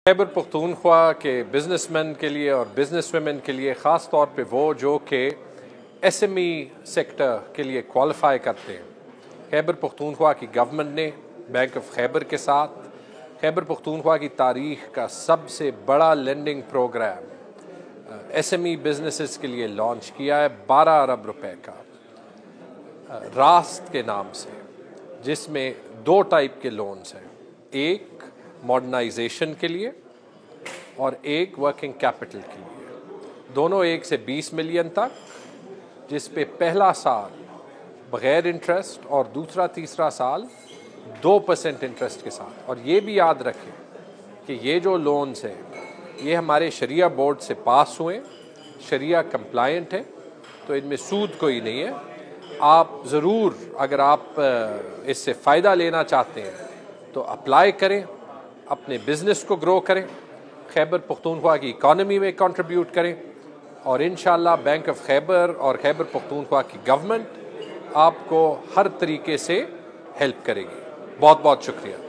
خیبر پختونخوا کے business man کے لیے اور بزنس ویمن کے لیے خاص طور پہ وہ جو کہ ایس ایم ای سیکٹر کے لیے کوالیفائی کرتے ہیں، خیبر پختونخوا کی گورنمنٹ نے بینک آف خیبر کے ساتھ خیبر پختونخوا کی تاریخ کا سب سے بڑا lending programme S M E businesses کے لیے لانچ کیا ہے 12 ارب روپے کا راست کے نام سے، جس میں 2 ٹائپ کے لونز ہیں، ایک ماڈرنائزیشن کے لیے اور ایک ورکنگ کیپٹل کے لیے، دونوں 1 سے 20 ملین تک، جس پہ پہلا سال بغیر انٹرسٹ اور دوسرا تیسرا سال 2% انٹرسٹ کے ساتھ۔ اور یہ بھی یاد رکھیں کہ یہ جو لونز ہیں یہ ہمارے شریعہ بورڈ سے پاس ہوئے، شریعہ کمپلائنٹ ہیں، تو ان میں سود کوئی نہیں ہے۔ آپ ضرور اگر آپ اس سے فائدہ لینا چاہتے ہیں تو اپلائی کریں، اپنے بزنس کو گرو کریں، خیبر پختونخوا کی اکانومی میں کنٹریبیوٹ کریں، اور انشاءاللہ بینک آف خیبر اور خیبر پختونخوا کی گورنمنٹ آپ کو ہر طریقے سے ہیلپ کرے گی۔ بہت بہت شکریہ۔